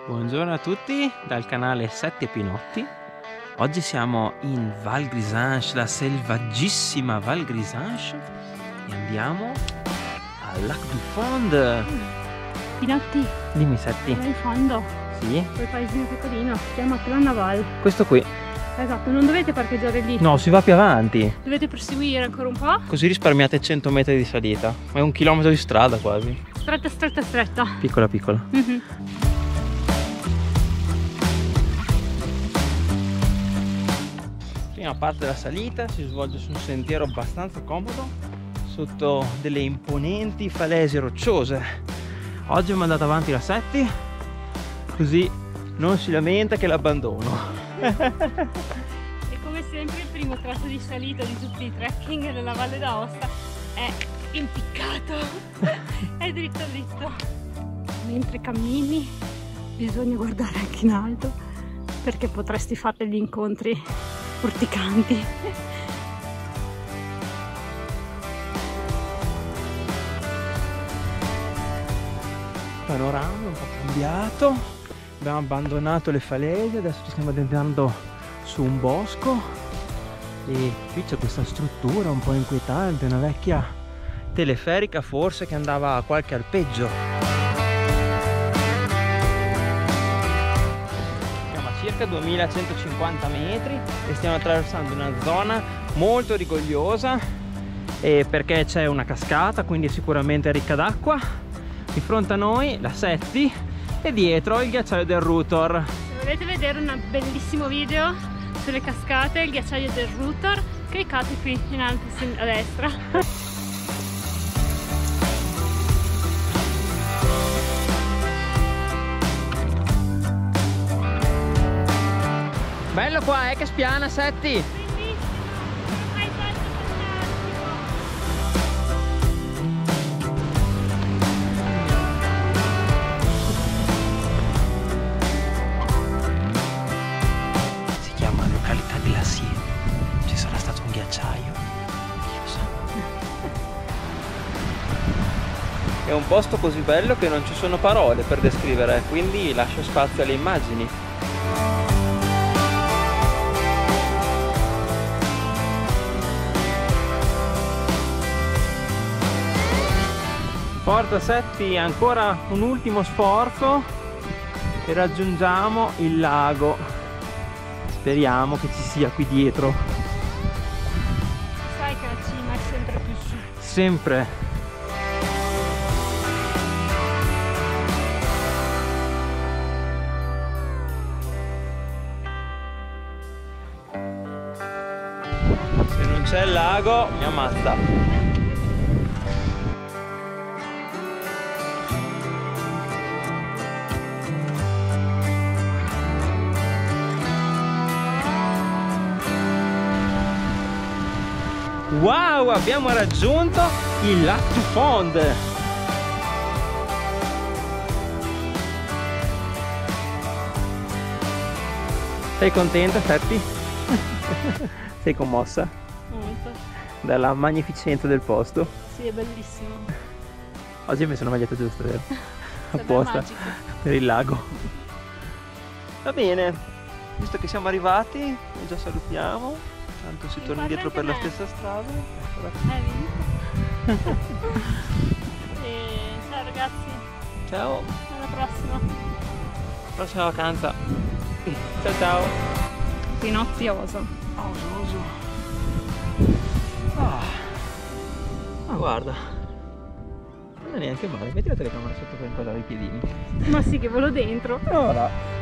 Buongiorno a tutti dal canale 7 Pinotti. Oggi siamo in Val Grisange, la selvaggissima Val Grisange, e andiamo al Lac du Fond. Pinotti, Dimmi Setti. là in fondo, Sì? quel paesino piccolino, si chiama Planaval. Questo qui. Esatto, non dovete parcheggiare lì. No, si va più avanti. Dovete proseguire ancora un po'. Così risparmiate 100 metri di salita. Ma è 1 chilometro di strada quasi. Stretta, stretta, stretta. Piccola piccola. Prima parte della salita si svolge su un sentiero abbastanza comodo sotto delle imponenti falesi rocciose. Oggi abbiamo andato avanti la Setti, così non si lamenta che l'abbandono. E come sempre il primo tratto di salita di tutti i trekking della Valle d'Aosta è impiccato. È dritto dritto. Mentre cammini bisogna guardare anche in alto, perché potresti fare degli incontri urticanti. Panorama un po' cambiato, abbiamo abbandonato le falesi, adesso ci stiamo addentrando su un bosco e qui c'è questa struttura un po' inquietante, una vecchia teleferica forse che andava a qualche alpeggio. Siamo a circa 2150 metri e stiamo attraversando una zona molto rigogliosa perché c'è una cascata, quindi è sicuramente ricca d'acqua. Di fronte a noi la Setti e dietro il ghiacciaio del Rutor. Se volete vedere un bellissimo video sulle cascate e il ghiacciaio del Rutor, cliccate qui in alto a destra. Bello qua, che spiana Setti! Si chiama località Glacier. Ci sarà stato un ghiacciaio? Chi lo sa? È un posto così bello che non ci sono parole per descrivere, quindi lascio spazio alle immagini. Porta Setti, ancora un ultimo sforzo e raggiungiamo il lago. Speriamo che ci sia qui dietro. Sai che la cima è sempre più su. Sempre. Se non c'è il lago mi ammazza. Wow, abbiamo raggiunto il Lac du Fond. Sei contenta, Setti? Sei commossa Molto. dalla magnificenza del posto? Sì, è bellissimo. Oggi hai messo una maglietta giusta, vero? Sembra Apposta magico. per il lago. Va bene, visto che siamo arrivati, noi già salutiamo. Tanto si torna indietro per la stessa strada. Hai vinto. Ciao ragazzi, Ciao, alla prossima. prossima vacanza. Ciao ciao. Pinotti oso. Oso. Ah, guarda. Non è neanche male, metti la telecamera sotto per inquadrare i piedini. Ma sì, che volo dentro. Ora.